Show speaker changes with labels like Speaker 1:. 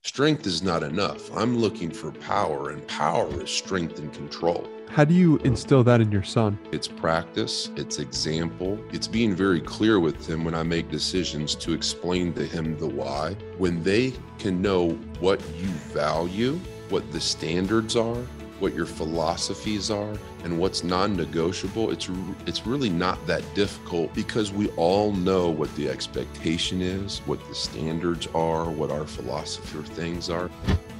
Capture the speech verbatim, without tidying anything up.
Speaker 1: Strength is not enough. I'm looking for power, and power is strength and control.
Speaker 2: How do you instill that in your son?
Speaker 1: It's practice, it's example, it's being very clear with him when I make decisions to explain to him the why. When they can know what you value, what the standards are, what your philosophies are, and what's non-negotiable, it's it's really not that difficult because we all know what the expectation is, what the standards are, what our philosophy or things are.